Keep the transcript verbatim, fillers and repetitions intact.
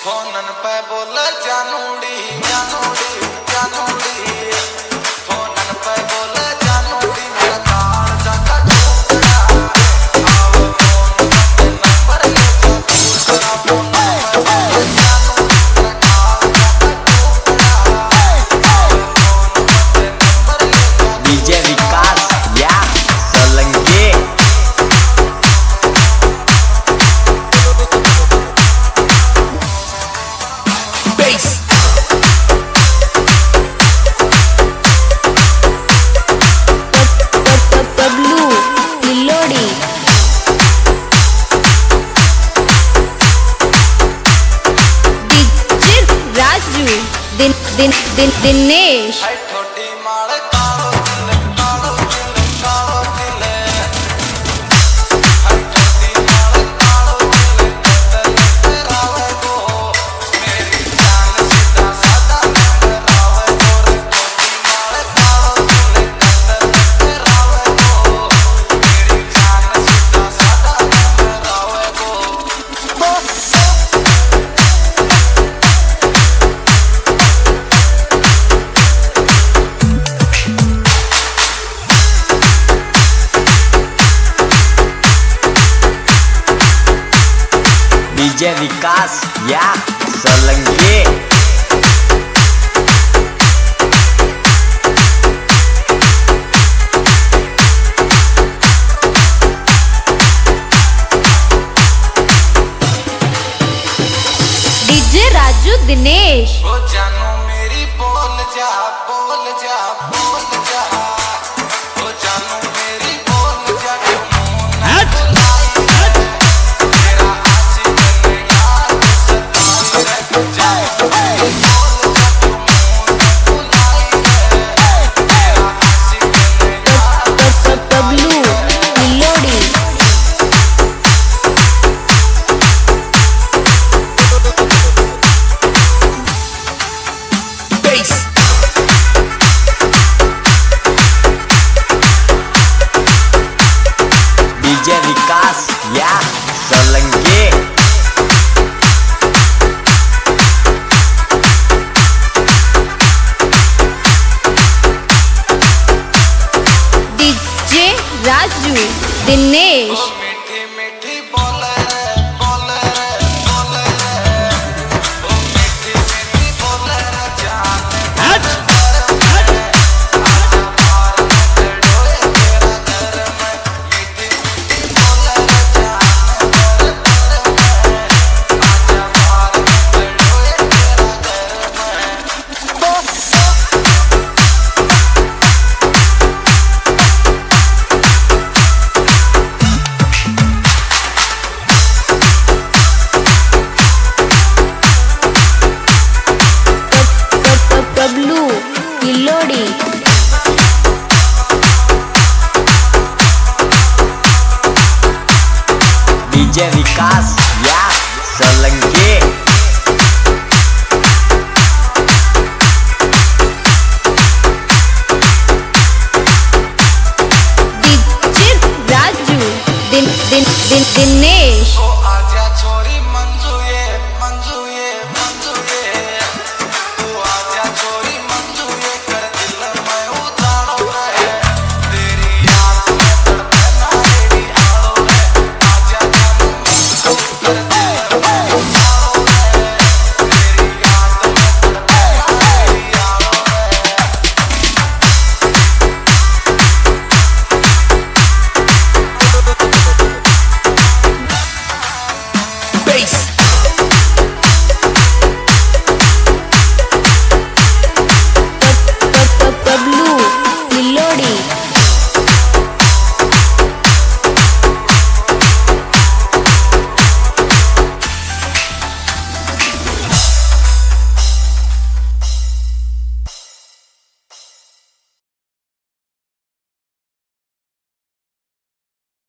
phonon पे बोल जानूड़ी जानूड़ी जानूड़ी phonon पे बोल जानूड़ी मेरा कान जाता टूटा आओ फोन पे नंबर ले जा दूसरा फोन पे बोल जानूड़ी मेरा कान जाता टूटा आओ फोन पे नंबर ले जा डीजे विकास या सोलंकी दिन दिन दिन दिनेश छोटी माल कालो दिल कालो दिल कालो दिल छोटी माल कालो दिल दिल रावे गो मेरी जान सीधा सादा रावे गो छोटी माल कालो दिल दिल रावे गो मेरी जान सीधा सादा रावे गो डीजे विकास या सोलंकी डीजे राजू दिनेश ओ जानू मेरी बोल जा बोल जा बोल जा ओ जानू मेरी बोल जा क्यों मुंह ना बुलाई है तेरा आशिक ने याद सताई है जानू मेरी बोल जा क्यों मुंह ना बुलाई है तेरा आशिक ने याद बबलू किलोड़ी डीजे विकास या सोलंकी डीजे राजू दिनेश ओ मीठी मीठी बोल रे बोल रे बोल रे ओ मीठी मीठी बोल रे जान आजा बाहर मत डोए तेरा घर में मीठी मीठी बोल रे जान घर घर में आजा बाहर मत डोए तेरा घर में बबलू किलोड़ी डीजे विकास या सोलंकी डीजे राजू दिन दिन दिन दिनेश